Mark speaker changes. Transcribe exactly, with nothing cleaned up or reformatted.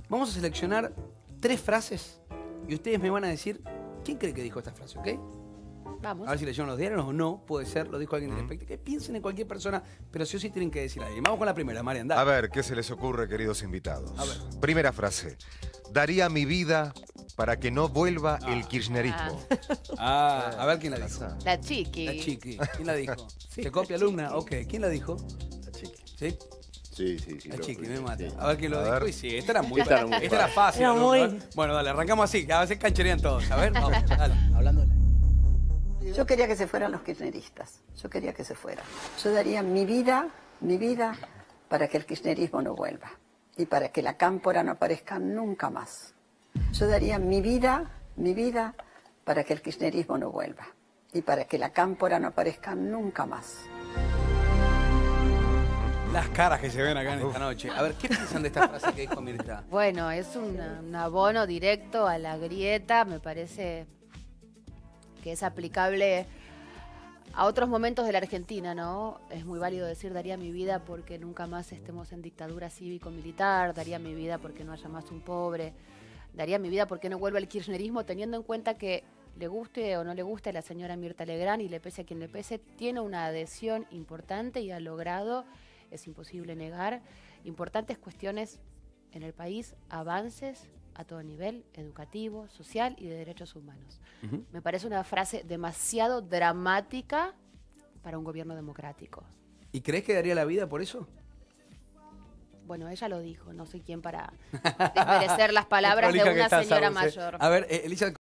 Speaker 1: Vamos a seleccionar tres frases y ustedes me van a decir quién cree que dijo esta frase, ¿ok?
Speaker 2: Vamos.
Speaker 1: A ver si leyeron los diarios o no, puede ser, lo dijo alguien del espectáculo. Que piensen en cualquier persona, pero sí o sí tienen que decir a alguien. Vamos con la primera, Marian, dale.
Speaker 3: A ver, ¿qué se les ocurre, queridos invitados?
Speaker 1: A ver.
Speaker 3: Primera frase. Daría mi vida para que no vuelva
Speaker 1: Ah.
Speaker 3: el kirchnerismo.
Speaker 1: Ah, a ver quién la dijo.
Speaker 2: La chiqui.
Speaker 1: La chiqui. ¿Quién la dijo? ¿Se copia alumna? Ok, ¿quién la dijo?
Speaker 4: La chiqui.
Speaker 1: ¿Sí?
Speaker 4: Sí, sí, sí.
Speaker 1: La
Speaker 4: lo-
Speaker 1: chiqui, me
Speaker 4: sí.
Speaker 1: mata. A ver quién lo
Speaker 3: A
Speaker 1: dijo.
Speaker 3: ver.
Speaker 1: Uy, sí, esta era muy
Speaker 4: Esta era
Speaker 1: fácil.
Speaker 4: muy
Speaker 1: Esta era fácil.
Speaker 5: Era
Speaker 1: ¿no?
Speaker 5: muy-
Speaker 1: Bueno, dale, arrancamos así, que a veces cancherean todos. A ver, vamos, dale.
Speaker 5: Hablando de la...
Speaker 6: Yo quería que se fueran los kirchneristas. Yo quería que se fueran. Yo daría mi vida, mi vida, para que el kirchnerismo no vuelva. Y para que la cámpora no aparezca nunca más. Yo daría mi vida, mi vida, para que el kirchnerismo no vuelva. Y para que la cámpora no aparezca nunca más.
Speaker 1: Las caras que se ven acá en esta noche. A ver, ¿qué piensan de esta frase que dijo Mirta?
Speaker 2: Bueno, es una- un abono directo a la grieta, me parece que es aplicable a otros momentos de la Argentina, ¿no? Es muy válido decir daría mi vida porque nunca más estemos en dictadura cívico-militar, daría mi vida porque no haya más un pobre, daría mi vida porque no vuelva el kirchnerismo, teniendo en cuenta que le guste o no le guste a la señora Mirta Legrand y le pese a quien le pese, tiene una adhesión importante y ha logrado, es imposible negar, importantes cuestiones en el país, avances a todo nivel, educativo, social y de derechos humanos.
Speaker 1: Ujú.
Speaker 2: Me parece una frase demasiado dramática para un gobierno democrático.
Speaker 1: ¿Y crees que daría la vida por eso?
Speaker 2: Bueno, ella lo dijo, no soy quien para desmerecer las palabras
Speaker 1: Qué
Speaker 2: de
Speaker 1: prolija que
Speaker 2: una
Speaker 1: estás,
Speaker 2: señora
Speaker 1: Agus, eh.
Speaker 2: mayor.
Speaker 1: A ver, eh, Elisa.